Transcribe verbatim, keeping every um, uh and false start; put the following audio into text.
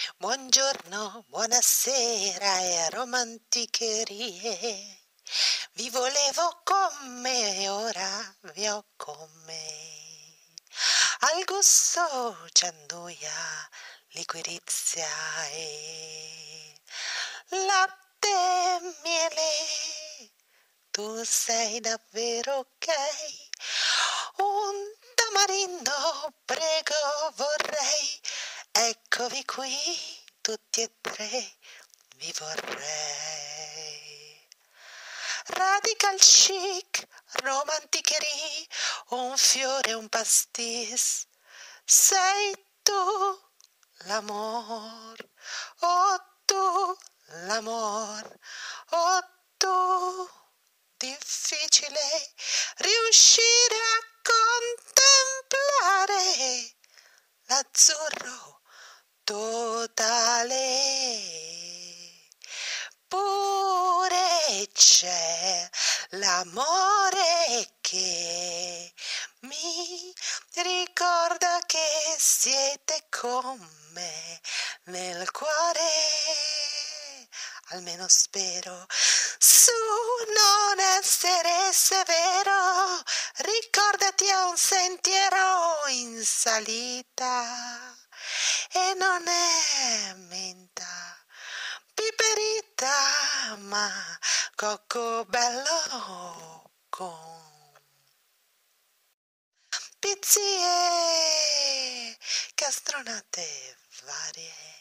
Buongiorno, buonasera e romanticherie. Vi volevo con me, ora vi ho con me. Al gusto gianduia, liquirizia e latte, miele. Tu sei davvero ok? Un tamarindo, prego, vorrei. Eccovi qui, tutti e tre, vi vorrei. Radical chic, romanticherie, un fiore, un pastis. Sei tu l'amor, oh tu l'amor, oh tu. Difficile riuscire a contemplare l'azzurro totale. Pure c'è l'amore che mi ricorda che siete con me nel cuore. Almeno spero, su non essere severo, ricordati è un sentiero in salita e non è menta, piperita, ma coccobello con pizzie, castronate varie.